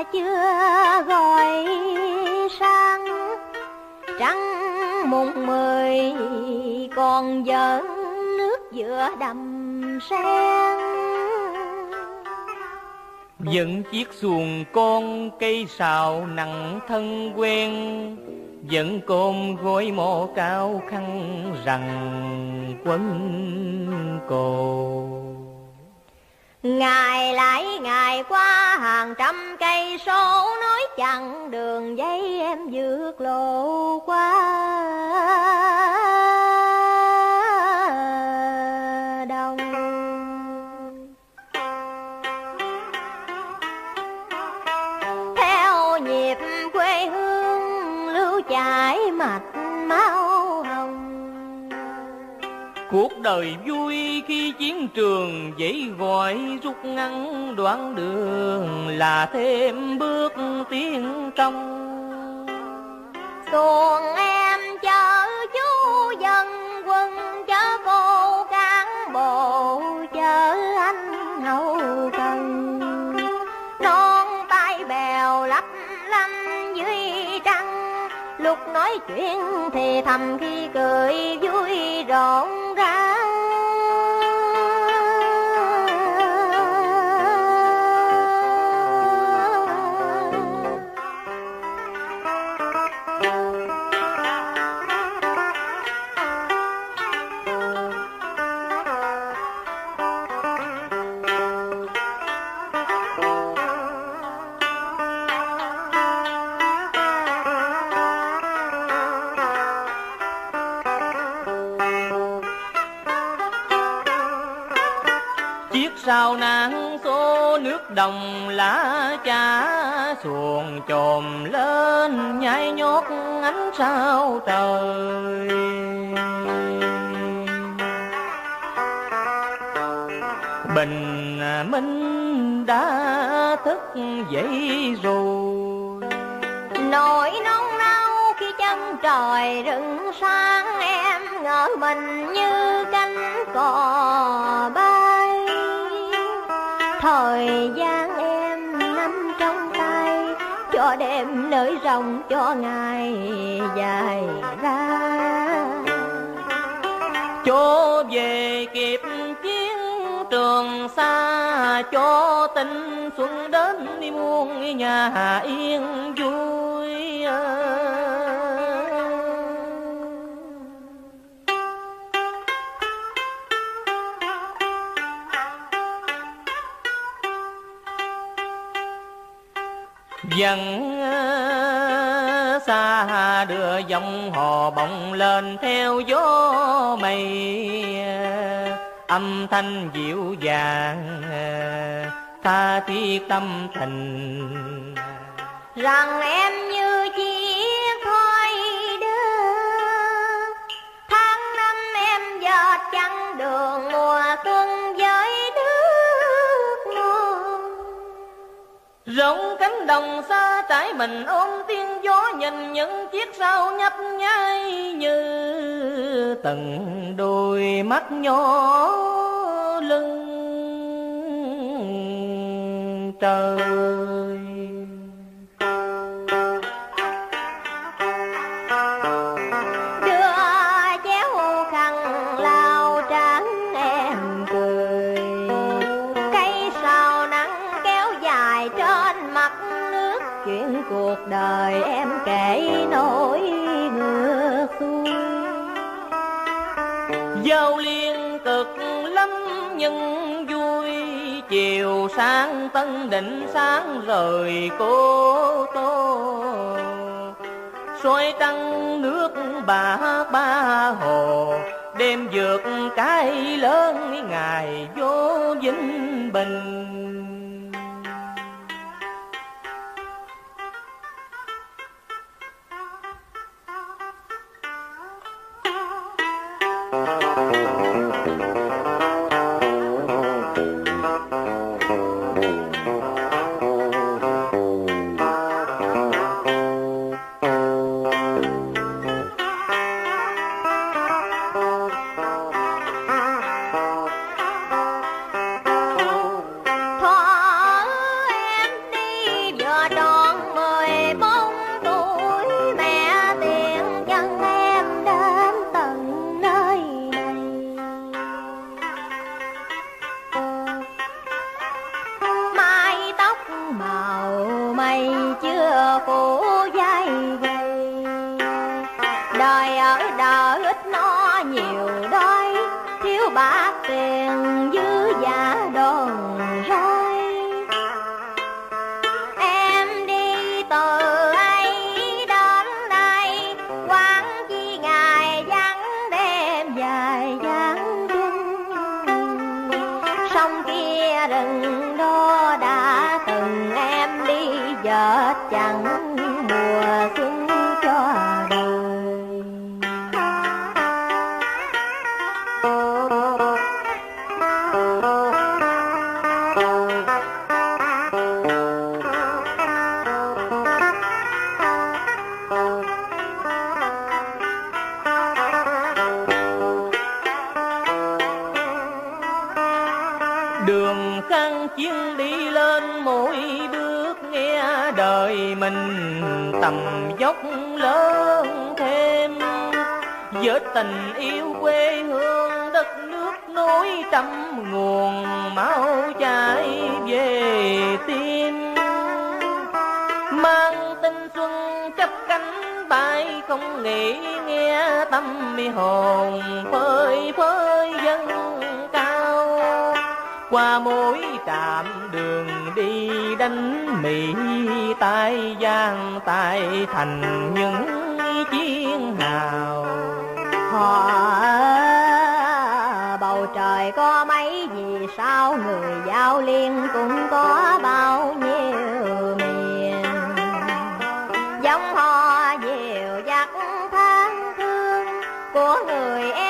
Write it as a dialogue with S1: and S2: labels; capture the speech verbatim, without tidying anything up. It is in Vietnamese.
S1: chưa gọi sang, trăng mùng mười còn giỡn nước giữa đầm sen.
S2: Dẫn chiếc xuồng con cây sào nặng thân quen, dẫn cơm gói mõ cao khăn rằng quấn cổ.
S1: Ngày lại ngày qua hàng trăm cây số, nói chặng đường dây em vượt lộ qua đông. Theo nhịp quê hương lưu chảy mạch máu hồng.
S2: Cuộc đời vui khi chiến trường dãy gọi rút ngắn đoạn đường, là thêm bước tiến trong.
S1: Xuồng em chở chú dân quân, chở cô cán bộ, chở anh hậu cần. Non tay bèo lấp lánh dưới trăng, lúc nói chuyện thì thầm khi cười vui rộn rã.
S2: Sao nắng số nước đồng lá cha, xuồng chồm lên nhảy nhót ánh sao trời. Bình minh đã thức dậy rồi,
S1: nỗi nóng nao khi chân trời rừng sáng, em ngỡ mình như cánh cò bay. Thời gian em nắm trong tay, cho đêm nới rộng cho ngày dài ra.
S2: Cho về kịp chiến trường xa, cho tình xuân đến đi muôn nhà yên vui. Dần xa đưa dòng hò bồng lên theo gió mây, âm thanh dịu dàng tha thiết tâm tình.
S1: Rằng em như chiếc thoi đưa, tháng năm em dệt chặng đường mùa xuân với nước non.
S2: Rộng cánh đồng xa trải mình ôm tiếng gió, nhìn những chiếc sao nhấp nháy như từng đôi mắt nhỏ lưng trời.
S1: Đưa chéo khăn lao trán em cười, cây sao nắng kéo dài trên mặt nước. Chuyện cuộc đời em kể nỗi ngược xuôi,
S2: giao liên cực lắm nhưng vui. Chiều sáng Tân Định sáng rời Cô Tô, soi trăng nước ba ba hồ. Đêm vượt cái lớn ngày vô vinh bình.
S1: đỡ ít no nhiều đói, thiếu bạc tiền dư giả đòn roi. Em đi từ ấy đến đây, quán chi ngày vắng đêm dài vắng chung. Sông kia rừng đó đã từng em đi dệt chẳng mùa xuân cho đời.
S2: Đường khăn chiến đi lên mỗi bước, nghe đời mình tầm dốc lớn thêm. Với tình yêu quê hương đất nước nối trăm nguồn, máu chảy về tim. Mang tinh xuân chấp cánh bay không nghĩ, nghe tâm mi hồn phơi phới dân cao. Qua mỗi trạm đường đi đánh Mỹ, tay giang tay thành những chiến hào.
S1: Họ bầu trời có mấy vì sao, người giao liên cũng có bao nhiêu miền. Giống họ dịu dắt tháng thương của người em